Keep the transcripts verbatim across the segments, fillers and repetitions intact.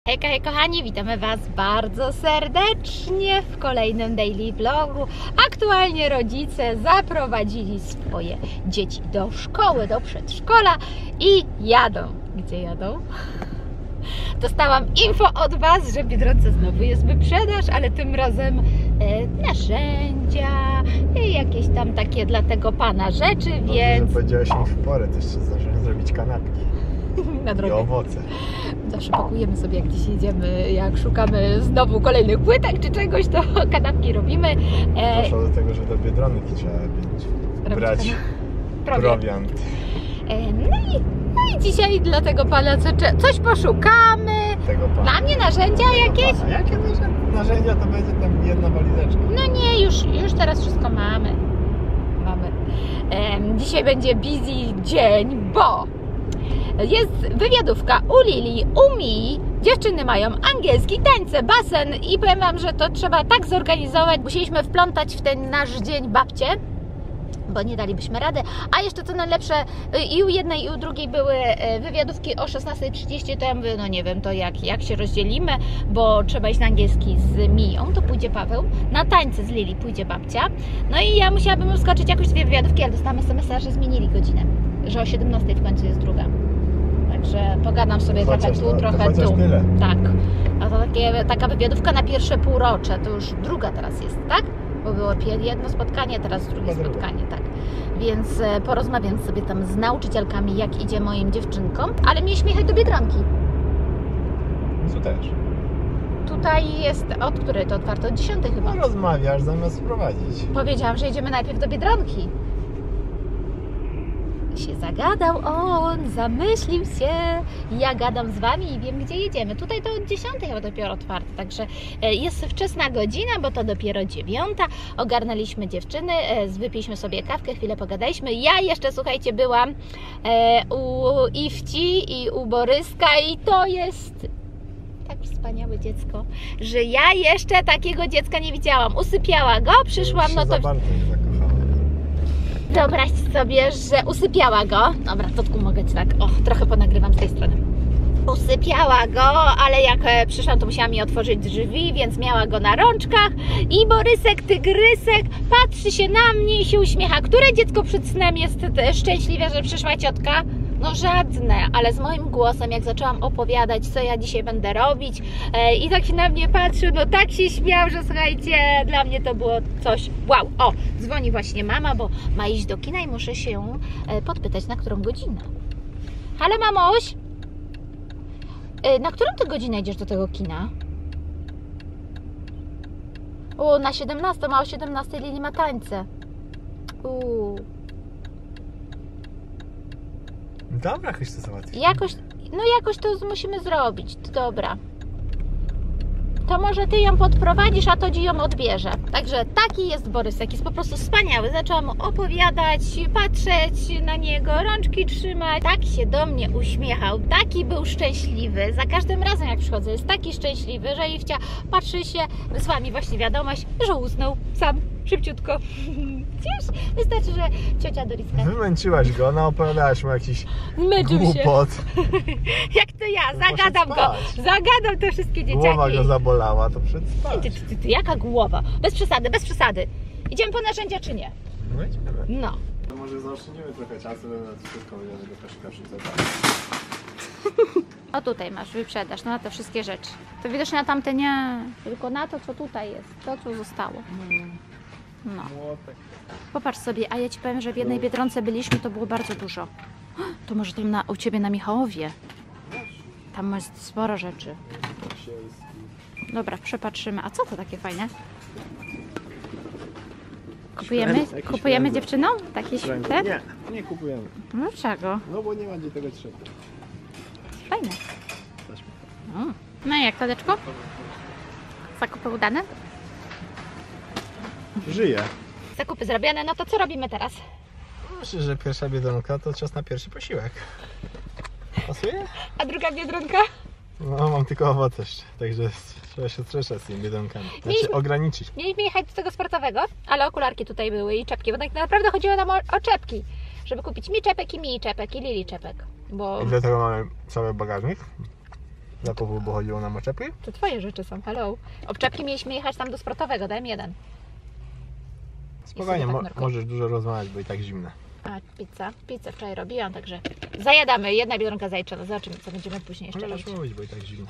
Hejka, hej kochani, witamy Was bardzo serdecznie w kolejnym daily vlogu. Aktualnie rodzice zaprowadzili swoje dzieci do szkoły, do przedszkola i jadą. Gdzie jadą? Dostałam info od Was, że w Biedronce znowu jest wyprzedaż, ale tym razem e, narzędzia i jakieś tam takie dla tego pana rzeczy, no, więc... Powiedziałaś mi w porę, to jeszcze zdążyłem zrobić kanapki na drogę. I owoce. Zawsze pakujemy sobie, jak gdzieś jedziemy, jak szukamy znowu kolejnych płytek czy czegoś, to kanapki robimy. E... Doszło do tego, że do Biedronki trzeba być, brać prowiant. E, no, i, no i dzisiaj dla tego pana co, coś poszukamy. Tego pana. Dla mnie narzędzia tego jakieś? Pana. Jakie narzędzia? To będzie tam jedna walizeczka. No nie, już, już teraz wszystko mamy. Mamy. E, dzisiaj będzie busy dzień, bo jest wywiadówka u Lili, u Mii. Dziewczyny mają angielski, tańce, basen i powiem Wam, że to trzeba tak zorganizować. Musieliśmy wplątać w ten nasz dzień babcie, bo nie dalibyśmy rady. A jeszcze co najlepsze, i u jednej i u drugiej były wywiadówki o szesnastej trzydzieści, to ja mówię, no nie wiem, to jak, jak się rozdzielimy, bo trzeba iść na angielski z Miją, to pójdzie Paweł, na tańce z Lili pójdzie babcia. No i ja musiałabym uskoczyć jakoś dwie wywiadówki, ale dostałam es em es a, że zmienili godzinę, że o siedemnastej w końcu jest druga. Także pogadam sobie chociaż trochę tu, to, trochę to tu. Tyle. Tak. A to takie, taka wywiadówka na pierwsze półrocze, to już druga teraz jest, tak? Bo było jedno spotkanie, teraz drugie spotkanie, tak. Więc porozmawiam sobie tam z nauczycielkami, jak idzie moim dziewczynkom, ale mieliśmy jechać do Biedronki. Tu też. Tutaj jest, od której to otwarte? Od dziesiątej chyba. No rozmawiasz zamiast wprowadzić. Powiedziałam, że jedziemy najpierw do Biedronki. Się zagadał on, zamyślił się. Ja gadam z Wami i wiem, gdzie jedziemy. Tutaj to od dziesiątej chyba dopiero otwarte, także jest wczesna godzina, bo to dopiero dziewiąta. Ogarnęliśmy dziewczyny, wypiliśmy sobie kawkę, chwilę pogadaliśmy. Ja jeszcze, słuchajcie, byłam u Iwci i u Boryska i to jest tak wspaniałe dziecko, że ja jeszcze takiego dziecka nie widziałam. Usypiała go, przyszłam, no to... Wyobraź sobie, że usypiała go. Dobra, Totku, mogę Ci tak, o, trochę ponagrywam z tej strony. Usypiała go, ale jak przyszłam, to musiała mi otworzyć drzwi, więc miała go na rączkach i Borysek, tygrysek, patrzy się na mnie i się uśmiecha. Które dziecko przed snem jest szczęśliwe, że przyszła ciotka? No żadne, ale z moim głosem, jak zaczęłam opowiadać, co ja dzisiaj będę robić e, i tak się na mnie patrzył, no tak się śmiał, że słuchajcie, dla mnie to było coś wow. O, dzwoni właśnie mama, bo ma iść do kina i muszę się e, podpytać, na którą godzinę. Halo, mamuś? E, na którą ty godzinę idziesz do tego kina? O, na siedemnastą, a o siedemnastej Lili ma tańce. Uuu. Dobra, jakoś to załatwi. Jakoś, no jakoś to musimy zrobić, dobra. To może Ty ją podprowadzisz, a to Ci ją odbierze. Także taki jest Borysek, jest po prostu wspaniały. Zaczęłam mu opowiadać, patrzeć na niego, rączki trzymać. Tak się do mnie uśmiechał, taki był szczęśliwy. Za każdym razem jak przychodzę jest taki szczęśliwy, że Iwcia patrzy się, wysłała mi właśnie wiadomość, że usnął sam, szybciutko. Widzisz? Wystarczy, że ciocia Doriska... Wymęczyłaś go, no opowiadałaś mu jakiś Męczył głupot. się. Jak to ja, zagadam go, zagadam te wszystkie dzieciaki. Głowa go zabolała, to przed spać. Ty, ty, ty, ty, jaka głowa? Bez przesady, bez przesady. Idziemy po narzędzia czy nie? No idziemy. No. To może zaoszczędzimy trochę czasu, na to wszystko będziemy do koszyka wrzucać. O, tutaj masz wyprzedaż, no na te wszystkie rzeczy. To widocznie na tamte nie, tylko na to, co tutaj jest, to, co zostało. No. Popatrz sobie, a ja Ci powiem, że w jednej Biedronce byliśmy, to było bardzo dużo. To może tam na, u Ciebie na Michałowie. Tam jest sporo rzeczy. Dobra, przepatrzymy. A co to takie fajne? Kupujemy? Kupujemy dziewczynom? Takie święte? Nie, nie kupujemy. No czego? No bo nie ma gdzie tego trzeba. Fajne. Mm. No i jak, Tadeczko? Zakupy udane? Żyje. Zakupy zrobione, no to co robimy teraz? Myślę, że pierwsza Biedronka to czas na pierwszy posiłek. Pasuje? A druga Biedronka? No, mam tylko owoce jeszcze, także trzeba się strzeszać z tymi Biedronkami. Znaczy Mieliśmy, ograniczyć. Mieliśmy jechać do tego sportowego, ale okularki tutaj były i czepki, bo tak naprawdę chodziło nam o, o czepki. Żeby kupić mi czepek i mi czepek i Lili czepek. Bo... I dlatego mamy cały bagażnik. Dla Pawła, bo chodziło nam o czepki? To twoje rzeczy są, hello. Obczepki mieliśmy jechać tam do sportowego, daj mi jeden. Spokojnie, tak mo Marko. możesz dużo rozmawiać, bo i tak zimne. A, pizza. Pizzę wczoraj robiłam, także zajadamy. Jedna biedronka zajeczona. Zobaczymy, co będziemy później jeszcze Możesz robić. mówić, bo i tak zimne.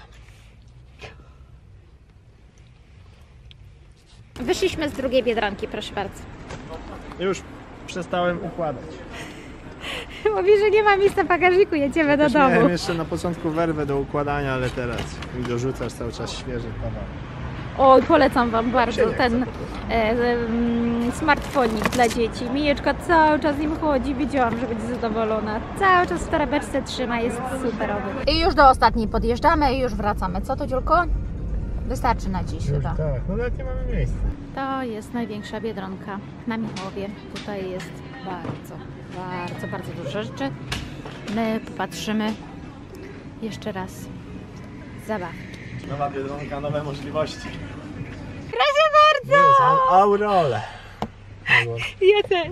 Wyszliśmy z drugiej biedronki, proszę bardzo. Już przestałem układać. Mówi, że nie ma miejsca w bagażniku, jedziemy do Też domu. miałem jeszcze na początku werwę do układania, ale teraz mi dorzucasz cały czas świeży kawałek. Oj, polecam Wam bardzo Się nie ten chce po prostu. e, e, smartfonik dla dzieci. Mijeczka cały czas nim chodzi, wiedziałam, że będzie zadowolona. Cały czas w torebeczce trzyma, jest superowy. I już do ostatniej podjeżdżamy i już wracamy. Co to, Dziulko? Wystarczy na dziś Już chyba. tak, no nawet nie mamy miejsca. To jest największa biedronka na Michowie. Tutaj jest bardzo, bardzo, bardzo dużo rzeczy. My popatrzymy jeszcze raz. Zabaw. Nowa biedronka, nowe możliwości. Proszę bardzo! Nie, są aurole. Ja też.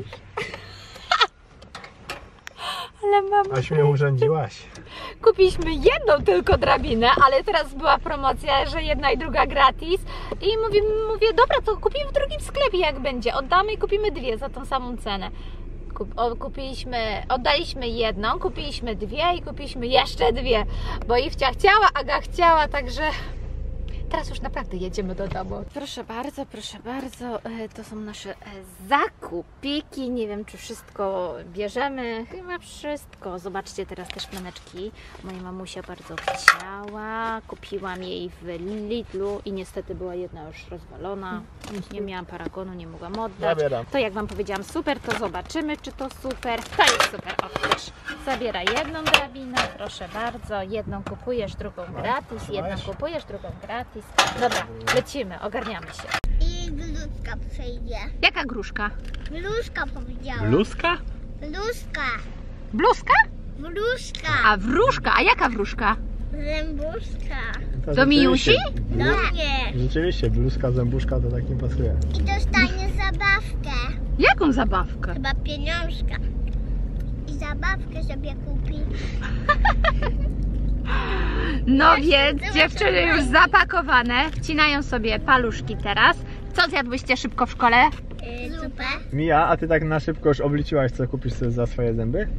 Ale mama, Aś mnie urządziłaś. kupiliśmy jedną tylko drabinę, ale teraz była promocja, że jedna i druga gratis. I mówię, mówię dobra, to kupimy w drugim sklepie jak będzie. Oddamy i kupimy dwie za tą samą cenę. Kup, o, kupiliśmy, oddaliśmy jedną, kupiliśmy dwie i kupiliśmy jeszcze dwie. Bo Iwcia chciała, Aga chciała, także teraz już naprawdę jedziemy do domu. Proszę bardzo, proszę bardzo, e, to są nasze e, zakupiki. Nie wiem, czy wszystko bierzemy. Chyba wszystko. Zobaczcie teraz te szklaneczki. Moja mamusia bardzo chciała. Kupiłam jej w Lidlu i niestety była jedna już rozwalona. Nie miałam paragonu, nie mogłam oddać. Zabieram. To jak Wam powiedziałam super, to zobaczymy, czy to super. To jest super. O, proszę. Zabieraj jedną drabinę, proszę bardzo. Jedną kupujesz, drugą gratis. Jedną Trzymasz? kupujesz, drugą gratis. Dobra, lecimy, ogarniamy się. I bluzka przejdzie. Jaka gruszka? Bluzka powiedziała. Bluzka? Bluzka. Bluzka? Bluzka. A wróżka, a jaka wróżka? Zębuszka. Do Miusi? Do mnie. Rzeczywiście, bluzka, zębuszka to tak nie pasuje. I dostanie zabawkę. Jaką zabawkę? Chyba pieniążka. I zabawkę sobie kupi. No więc dziewczyny już zapakowane, wcinają sobie paluszki teraz. Co zjadłyście szybko w szkole? Yy, zupę. Mija, a ty tak na szybko już obliczyłaś, co kupisz sobie za swoje zęby?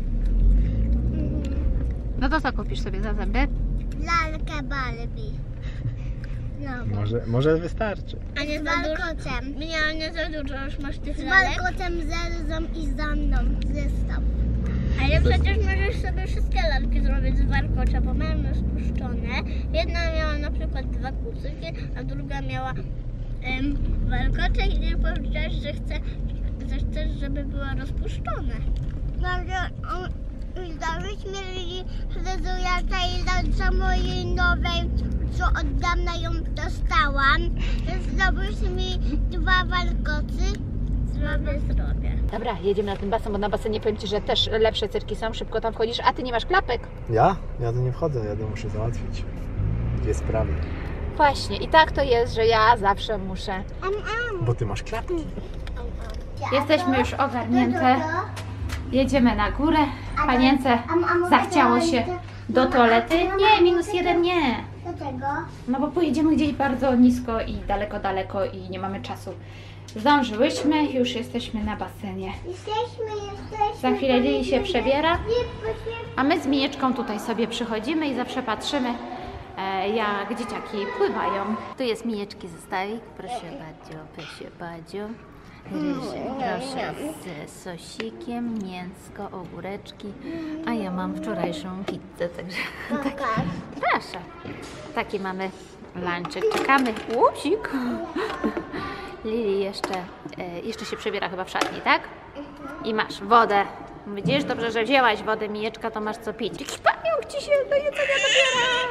No to co kupisz sobie za zęby? Lalkę Barbie. No. Może, może wystarczy. A nie z warkocem. Mnie nie za dużo już masz tych lalek. Z warkocem, zerzą i za mną. Zestaw. Ale przecież możesz sobie wszystkie lalki zrobić z warkocza, bo mam rozpuszczone. Jedna miała na przykład dwa kucyki, a druga miała um, warkocze i nie powiedziałeś, że, chce, że chcesz, żeby była rozpuszczone. Może zdarzyć mieli fryzurata i lalce mojej nowej, co od dawna ją dostałam. Zrobisz mi dwa warkocy. Zrobię, zrobię. Dobra, jedziemy na ten basen, bo na basenie powiem Ci, że też lepsze cyrki są, szybko tam wchodzisz, a Ty nie masz klapek. Ja? Ja tu nie wchodzę, ja to muszę załatwić. Dwie sprawy. Właśnie, i tak to jest, że ja zawsze muszę. Am, am. Bo ty masz klapki. Jesteśmy już ogarnięte. Jedziemy na górę. Panience zachciało się do toalety. Nie, minus jeden nie. Dlaczego? No bo pojedziemy gdzieś bardzo nisko i daleko, daleko i nie mamy czasu. Zdążyłyśmy, już jesteśmy na basenie. Jesteśmy, jesteśmy. Za chwilę Lili się przebiera, Nie, proszę. a my z Mijeczką tutaj sobie przychodzimy i zawsze patrzymy, e, jak dzieciaki pływają. Tu jest Mijeczki zestawik, proszę bardzo, proszę bardzo. Ryż, proszę z sosikiem, mięsko, ogóreczki, a ja mam wczorajszą pizzę, także tak, proszę. Taki mamy lunchek, czekamy. Łupsik. Lili jeszcze, e, jeszcze się przebiera chyba w szatni, tak? I masz wodę. Widzisz, dobrze, że wzięłaś wodę, Mijeczka, to masz co pić. Jakiś paniąk ci się do jedzenia dobiera.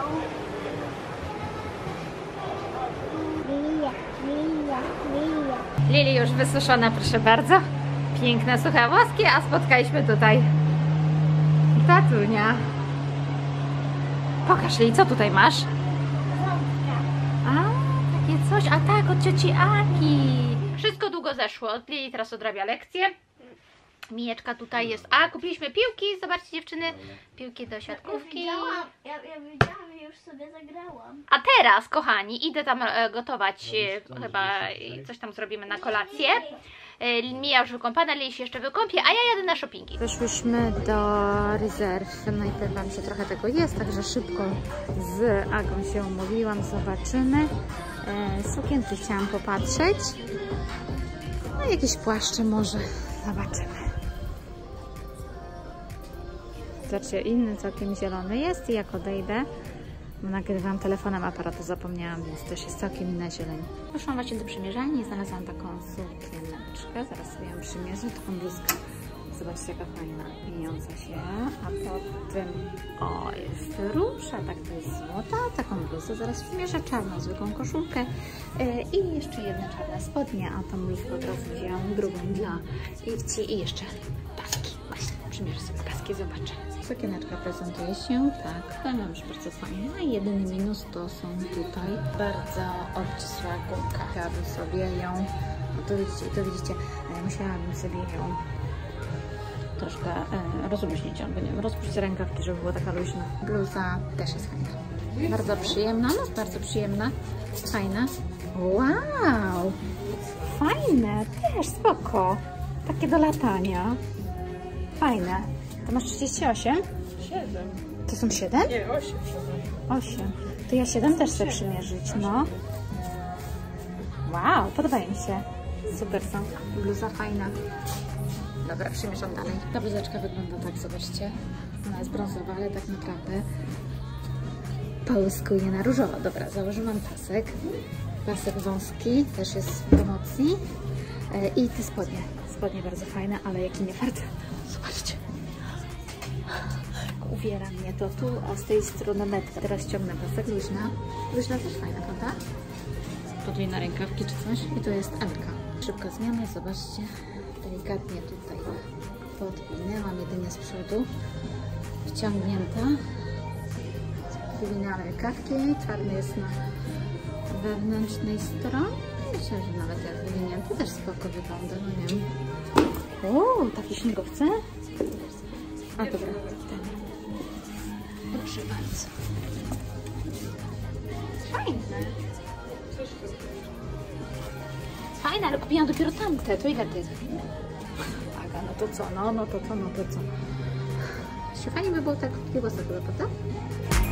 Lilia, Lilia, Lilia. Lili już wysuszona, proszę bardzo. Piękne, suche włoskie, a spotkaliśmy tutaj tatunia. Pokaż Lili, co tutaj masz? A, takie coś, a tak, od cioci Aki. Wszystko długo zeszło. Lili teraz odrabia lekcję. Mijeczka tutaj jest. A, kupiliśmy piłki, zobaczcie dziewczyny, piłki do siatkówki. Ja widziałam, ja, ja widziałam i już sobie zagrałam. A teraz, kochani, idę tam e, gotować, e, chyba e, coś tam zrobimy na kolację. E, Mija już wykąpana, Lili się jeszcze wykąpie, a ja jadę na shoppingi. Weszłyśmy do rezerw, najpierw wam się trochę tego jest, także szybko z Agą się umówiłam, zobaczymy. E, sukienki chciałam popatrzeć, no jakieś płaszcze może, zobaczymy. Zobaczcie, inny całkiem zielony jest i jak odejdę, bo nagrywam telefonem aparatu, zapomniałam, więc też jest całkiem inna zieleń. Poszłam właśnie do przymierzalni i znalazłam taką sukieneczkę, zaraz sobie ją przymierzę, taką bluzkę. Zobaczcie, jaka fajna, pieniądza się, a potem, o, jest róża, tak to jest złota, taką bluzę zaraz przymierzę, czarną, zwykłą koszulkę yy, i jeszcze jedna czarna spodnia, a tą bluzkę od razu wzięłam drugą dla Iwci i jeszcze paski, właśnie, przymierzę sobie paski, zobaczę. Sukieneczka prezentuje się, tak, powiem już bardzo fajna. Jedyny minus to są tutaj bardzo obcisła gumka. Chciałabym sobie ją, no to widzicie, to widzicie, musiałabym sobie ją troszkę e, rozluźnić, bo nie wiem, rozpuścić rękawki, żeby była taka luźna. Bluza też jest fajna. Bardzo przyjemna, no bardzo przyjemna, fajna. Wow, fajne, też spoko. Takie do latania. Fajne. To masz trzydzieści osiem? siedem. To są siedem? Nie, osiem. osiem. To ja siedem też chcę przymierzyć, no. Wow, podobają mi się. Super są. Bluza fajna. Dobra, przymierzam dalej. Ta bluzeczka wygląda tak, zobaczcie. Ona jest brązowa, ale tak naprawdę połyskuje na różowo. Dobra, założyłam pasek. Pasek wąski, też jest w promocji. I te spodnie. Spodnie bardzo fajne, ale jaki nie fart. Zobaczcie. Uwiera mnie to tu, a z tej strony metka. Teraz ciągnę pasek, luźna. Luźna też fajna, prawda? Podwójne rękawki czy coś. I to jest Elka. Szybka zmiana, zobaczcie. Delikatnie tutaj podwinęłam jedynie z przodu. Wciągnięta. Podwinęłam rękawki. Czarny jest na wewnętrznej stronie. Myślę, że nawet jak wywinięty też spoko wygląda, no nie wiem. O, takie śmigowce? A dobra, ten. Proszę bardzo. Fajne. Fajne, ale kupiłam dopiero tamte. To ile ty? Aga, no to co? No, no to co? No to co? Fajnie by było tak krótkie włosy, prawda?